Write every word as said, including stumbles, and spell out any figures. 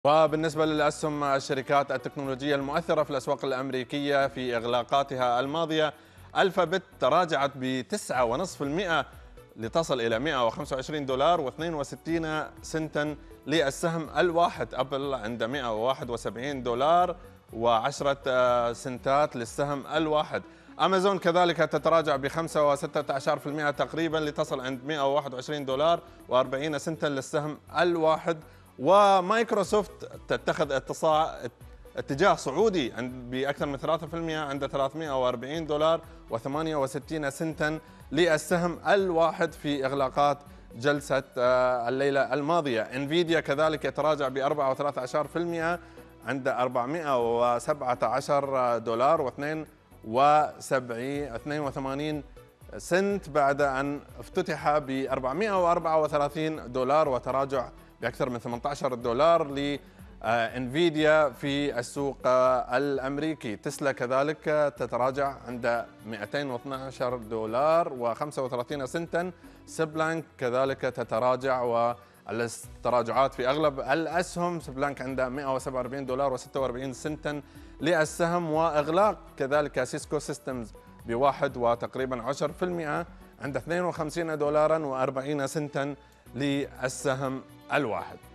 وبالنسبة للأسهم الشركات التكنولوجية المؤثرة في الأسواق الأمريكية في إغلاقاتها الماضية، ألفابت تراجعت ب تسعة فاصلة خمسة بالمئة لتصل إلى مئة وخمسة وعشرين دولار واثنين وستين سنتا للسهم الواحد. أبل عند مئة وواحد وسبعين دولار وعشرة سنتات للسهم الواحد. أمازون كذلك تتراجع ب خمسة فاصلة ستة عشر بالمئة تقريبا لتصل عند مئة وواحد وعشرين دولار وأربعين سنتا للسهم الواحد. ومايكروسوفت تتخذ اتجاه صعودي بأكثر من ثلاثة بالمئة عند ثلاثمئة وأربعين دولار وثمانية وستين سنتا للسهم الواحد في إغلاقات جلسة الليلة الماضية. انفيديا كذلك يتراجع ب أربعة فاصلة ثلاثة عشر بالمئة عند أربعمئة وسبعة عشر دولار واثنين وثمانين سنت بعد أن افتتح ب أربعمئة وأربعة وثلاثين دولار وتراجع بأكثر من ثمانية عشر دولار لانفيديا في السوق الأمريكي. تسلا كذلك تتراجع عند مئتين واثني عشر دولار وخمسة وثلاثين سنتا. سبلانك كذلك تتراجع، والتراجعات في أغلب الأسهم. سبلانك عند مئة وسبعة وأربعين دولار وستة وأربعين سنتا للسهم. وإغلاق كذلك سيسكو سيستمز بواحد وتقريبا عشرة بالمئة عند اثنين وخمسين دولارا وأربعين سنتا للسهم الواحد.